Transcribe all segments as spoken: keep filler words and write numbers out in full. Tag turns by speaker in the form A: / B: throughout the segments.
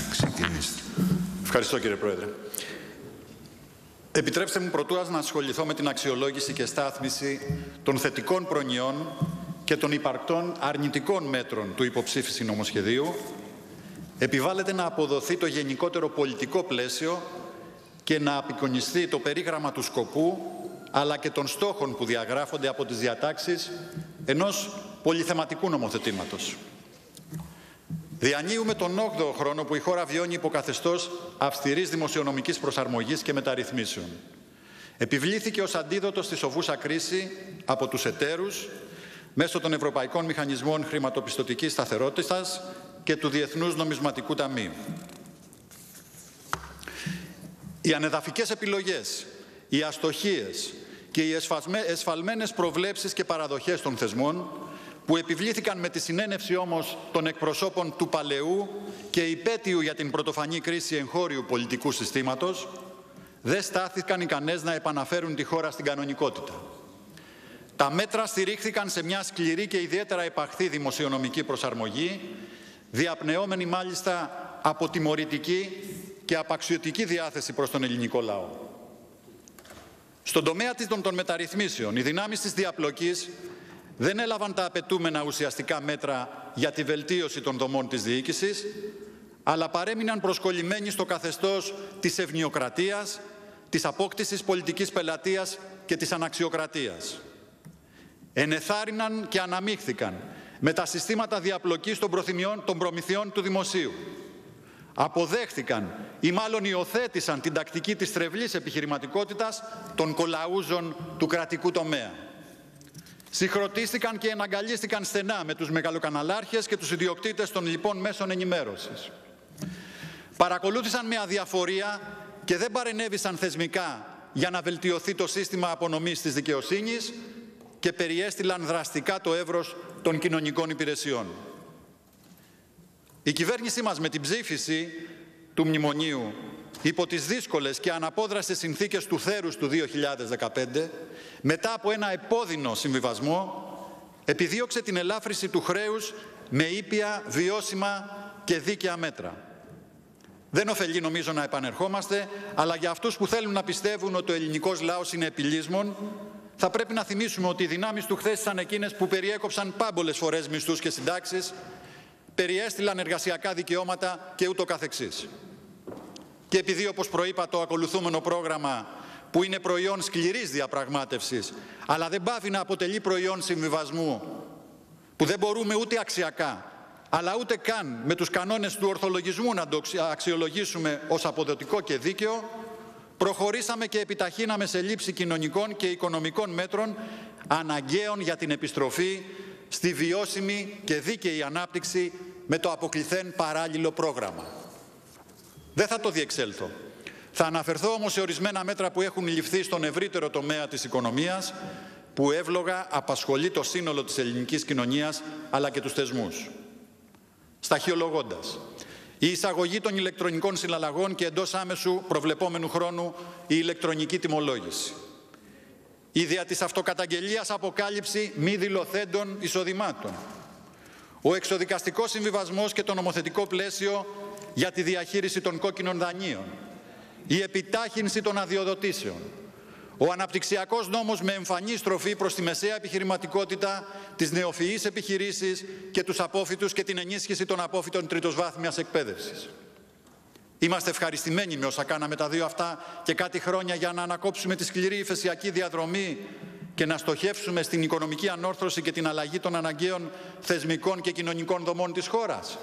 A: Ξεκινήστε.
B: Ευχαριστώ, κύριε Πρόεδρε. Επιτρέψτε μου πρωτού να ασχοληθώ με την αξιολόγηση και στάθμιση των θετικών προνοιών και των υπαρκτών αρνητικών μέτρων του υποψήφιση νομοσχεδίου. Επιβάλλεται να αποδοθεί το γενικότερο πολιτικό πλαίσιο και να απεικονιστεί το περίγραμμα του σκοπού αλλά και των στόχων που διαγράφονται από τις διατάξεις ενός πολυθεματικού νομοθετήματος. Διανύουμε τον όγδοο χρόνο που η χώρα βιώνει υποκαθεστώς αυστηρής δημοσιονομικής προσαρμογής και μεταρρυθμίσεων. Επιβλήθηκε ως αντίδοτο στη σοβούσα κρίση από τους εταίρους μέσω των Ευρωπαϊκών Μηχανισμών Χρηματοπιστωτικής Σταθερότητας και του Διεθνούς Νομισματικού Ταμείου. Οι ανεδαφικές επιλογές, οι αστοχίες και οι εσφαλμένες προβλέψεις και παραδοχές των θεσμών που επιβλήθηκαν με τη συνένευση όμως των εκπροσώπων του παλαιού και υπέτειου για την πρωτοφανή κρίση εγχώριου πολιτικού συστήματος, δεν στάθηκαν ικανές να επαναφέρουν τη χώρα στην κανονικότητα. Τα μέτρα στηρίχθηκαν σε μια σκληρή και ιδιαίτερα επαχθή δημοσιονομική προσαρμογή, διαπνεόμενη μάλιστα από τιμωρητική και απαξιωτική διάθεση προς τον ελληνικό λαό. Στον τομέα των μεταρρυθμίσεων, οι δυνάμεις της διαπλοκής δεν έλαβαν τα απαιτούμενα ουσιαστικά μέτρα για τη βελτίωση των δομών της διοίκησης, αλλά παρέμειναν προσκολλημένοι στο καθεστώς της ευνοιοκρατίας, της απόκτησης πολιτικής πελατείας και της αναξιοκρατίας. Ενεθάρρυναν και αναμίχθηκαν με τα συστήματα διαπλοκής των, των προμηθειών του δημοσίου. Αποδέχθηκαν ή μάλλον υιοθέτησαν την τακτική της τρευλής επιχειρηματικότητας των κολαούζων του κρατικού τομέα. Συγχρονίστηκαν και εναγκαλίστηκαν στενά με τους μεγαλοκαναλάρχες και τους ιδιοκτήτες των λοιπών μέσων ενημέρωσης. Παρακολούθησαν με αδιαφορία και δεν παρενέβησαν θεσμικά για να βελτιωθεί το σύστημα απονομής της δικαιοσύνης και περιέστειλαν δραστικά το εύρος των κοινωνικών υπηρεσιών. Η κυβέρνησή μας με την ψήφιση του μνημονίου υπό τις δύσκολες και αναπόδραστες συνθήκες του θέρους του δύο χιλιάδες δεκαπέντε, μετά από ένα επώδυνο συμβιβασμό, επιδίωξε την ελάφρυση του χρέους με ήπια, βιώσιμα και δίκαια μέτρα. Δεν ωφελεί νομίζω να επανερχόμαστε, αλλά για αυτούς που θέλουν να πιστεύουν ότι ο ελληνικός λαός είναι επιλύσμων, θα πρέπει να θυμίσουμε ότι οι δυνάμεις του χθες ήταν εκείνες που περιέκοψαν πάμπολες φορές μισθούς και συντάξεις, περιέστειλαν εργασιακά δικαιώματα και ούτω καθεξής. Και επειδή, όπως προείπα, το ακολουθούμενο πρόγραμμα που είναι προϊόν σκληρής διαπραγμάτευσης, αλλά δεν πάβει να αποτελεί προϊόν συμβιβασμού, που δεν μπορούμε ούτε αξιακά, αλλά ούτε καν με τους κανόνες του ορθολογισμού να το αξιολογήσουμε ως αποδοτικό και δίκαιο, προχωρήσαμε και επιταχύναμε σε λήψη κοινωνικών και οικονομικών μέτρων αναγκαίων για την επιστροφή στη βιώσιμη και δίκαιη ανάπτυξη με το αποκληθέν παράλληλο πρόγραμμα. Δεν θα το διεξέλθω. Θα αναφερθώ όμως σε ορισμένα μέτρα που έχουν ληφθεί στον ευρύτερο τομέα της οικονομίας, που εύλογα απασχολεί το σύνολο της ελληνικής κοινωνίας αλλά και τους θεσμούς. Σταχυολογώντας, η εισαγωγή των ηλεκτρονικών συναλλαγών και εντός άμεσου προβλεπόμενου χρόνου η ηλεκτρονική τιμολόγηση. Η δια της αυτοκαταγγελίας αποκάλυψη μη δηλωθέντων εισοδημάτων. Ο εξοδικαστικός συμβιβασμός και το νομοθετικό πλαίσιο για τη διαχείριση των κόκκινων δανείων. Η επιτάχυνση των αδειοδοτήσεων. Ο αναπτυξιακός νόμος με εμφανή στροφή προς τη μεσαία επιχειρηματικότητα, τις νεοφυείς επιχειρήσεις και τους απόφοιτους και την ενίσχυση των απόφοιτων τριτοσβάθμιας εκπαίδευσης. Είμαστε ευχαριστημένοι με όσα κάναμε τα δύο αυτά και κάτι χρόνια για να ανακόψουμε τη σκληρή υφεσιακή διαδρομή και να στοχεύσουμε στην οικονομική ανόρθωση και την αλλαγή των αναγκαίων θεσμικών και κοινωνικών δομών της χώρας.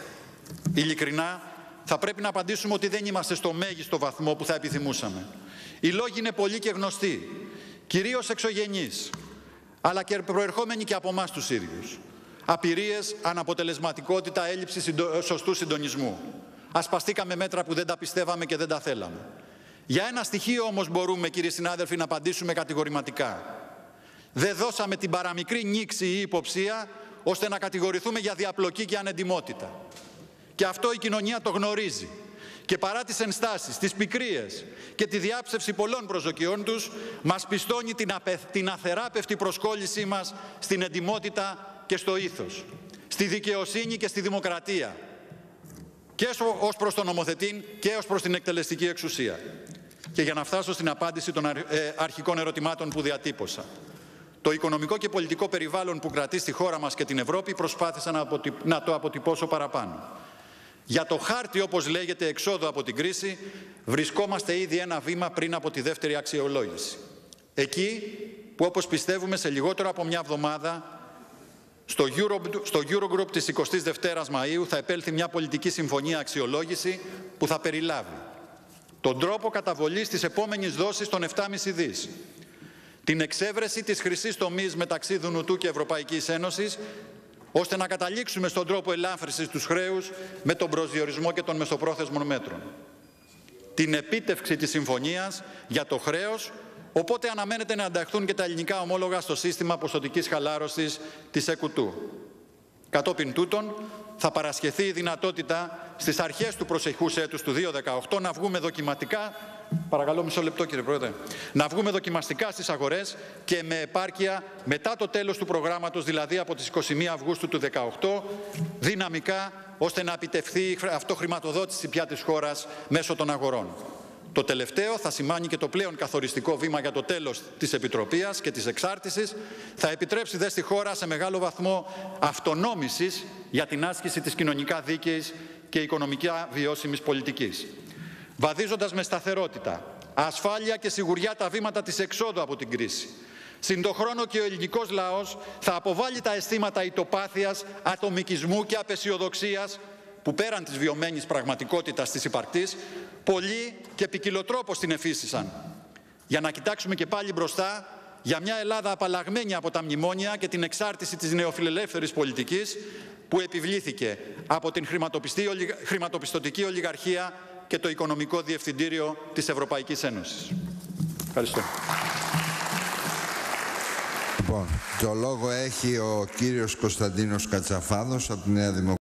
B: Ειλικρινά, θα πρέπει να απαντήσουμε ότι δεν είμαστε στο μέγιστο βαθμό που θα επιθυμούσαμε. Οι λόγοι είναι πολλοί και γνωστοί, κυρίως εξωγενείς, αλλά και προερχόμενοι και από εμάς τους ίδιους. Απειρίες, αναποτελεσματικότητα, έλλειψη συντο... σωστού συντονισμού. Ασπαστήκαμε μέτρα που δεν τα πιστεύαμε και δεν τα θέλαμε. Για ένα στοιχείο όμως μπορούμε, κύριοι συνάδελφοι, να απαντήσουμε κατηγορηματικά. Δεν δώσαμε την παραμικρή νήξη ή υποψία ώστε να κατηγορηθούμε για διαπλοκή και ανεντιμότητα. Και αυτό η κοινωνία το γνωρίζει. Και παρά τις ενστάσεις, τις πικρίες και τη διάψευση πολλών προσδοκιών τους, μας πιστώνει την, απε... την αθεράπευτη προσκόλλησή μας στην εντιμότητα και στο ήθος, στη δικαιοσύνη και στη δημοκρατία. και ως προς τον νομοθετήν και ως προς την εκτελεστική εξουσία. Και για να φτάσω στην απάντηση των αρχικών ερωτημάτων που διατύπωσα. Το οικονομικό και πολιτικό περιβάλλον που κρατεί στη χώρα μας και την Ευρώπη προσπάθησα να, αποτυπ... να το αποτυπώσω παραπάνω. Για το χάρτη, όπως λέγεται, εξόδου από την κρίση, βρισκόμαστε ήδη ένα βήμα πριν από τη δεύτερη αξιολόγηση. Εκεί που, όπως πιστεύουμε, σε λιγότερο από μια εβδομάδα στο, Euro... στο Eurogroup της εικοστής δεύτερης Μαΐου θα επέλθει μια πολιτική συμφωνία αξιολόγηση που θα περιλάβει τον τρόπο καταβολής της επόμενης δόσης των επτά κόμμα πέντε δις, την εξέβρεση της χρυσής τομής μεταξύ Δουνουτού και Ευρωπαϊκής Ένωσης, ώστε να καταλήξουμε στον τρόπο ελάφρυνσης του χρέους με τον προσδιορισμό και των μεσοπρόθεσμων μέτρων, την επίτευξη της συμφωνίας για το χρέος, οπότε αναμένεται να ενταχθούν και τα ελληνικά ομόλογα στο σύστημα ποσοτικής χαλάρωσης της ΕΚΟΥΤΟΥ. Κατόπιν τούτων, θα παρασχεθεί η δυνατότητα στις αρχές του προσεχούς έτους του δύο χιλιάδες δεκαοκτώ να βγούμε δοκιματικά, παρακαλώ μισό λεπτό κύριε Πρόεδρε, να βγούμε δοκιμαστικά στις αγορές και με επάρκεια μετά το τέλος του προγράμματος, δηλαδή από τις εικοστή πρώτη Αυγούστου του δύο χιλιάδες δεκαοκτώ, δυναμικά ώστε να επιτευχθεί η αυτοχρηματοδότηση πια της χώρας μέσω των αγορών. Το τελευταίο θα σημάνει και το πλέον καθοριστικό βήμα για το τέλος της επιτροπίας και της εξάρτησης, θα επιτρέψει δε στη χώρα σε μεγάλο βαθμό αυτονόμησης για την άσκηση της κοινωνικά δίκαιης και οικονομικά βιώσιμης πολιτικής. Βαδίζοντας με σταθερότητα, ασφάλεια και σιγουριά τα βήματα της εξόδου από την κρίση. Συν το χρόνο και ο ελληνικός λαός θα αποβάλει τα αισθήματα ητοπάθειας, ατομικισμού και απεσιοδοξίας που πέραν της βιωμένης πραγματικότητας της υπαρκτής, πολλοί και ποικιλοτρόπως την εφίστησαν. Για να κοιτάξουμε και πάλι μπροστά για μια Ελλάδα απαλλαγμένη από τα μνημόνια και την εξάρτηση της νεοφιλελεύθερης πολιτικής που επιβλήθηκε από την χρηματοπιστωτική ολιγαρχία και το οικονομικό διευθυντήριο της Ευρωπαϊκής Ένωσης. Ευχαριστώ.
A: Λοιπόν, το λόγο έχει ο κύριος Κωνσταντίνος Κατσαφάδος από τη Νέα Δημοκρατία.